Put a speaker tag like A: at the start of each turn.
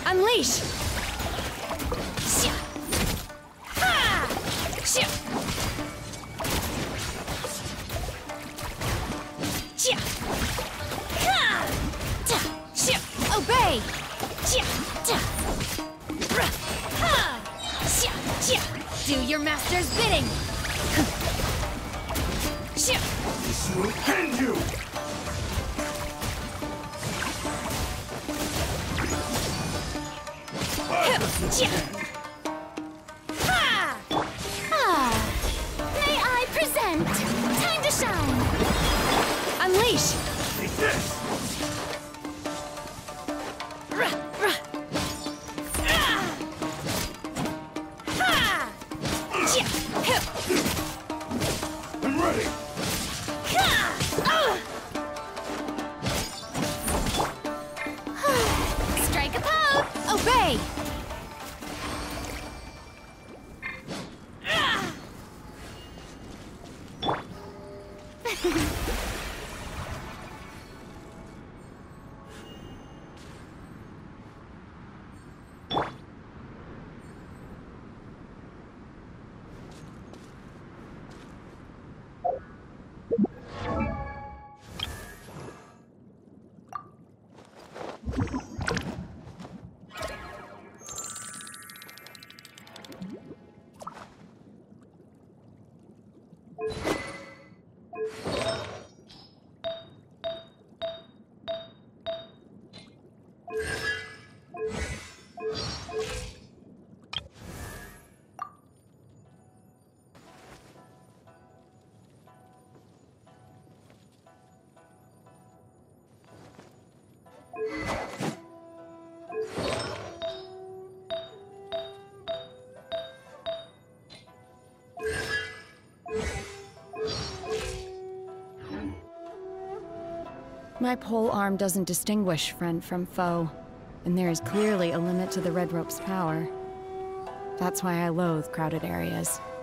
A: Unleash! Shia! Ha! Shia! Shia! Ha! Ta! Shia! Obey! Shia! Ta! Ra! Ha! Shia! Shia! Do your master's bidding! Shia!
B: This will end you!
A: Ha! Ah! May I present? Time to shine! Unleash!
B: Take this!
A: Ra! Ra! Ah! Ha! Chia! Hup!
B: I'm ready!
A: Ha! Strike a pose! Obey! My pole arm doesn't distinguish friend from foe, and there is clearly a limit to the Red Rope's power. That's why I loathe crowded areas.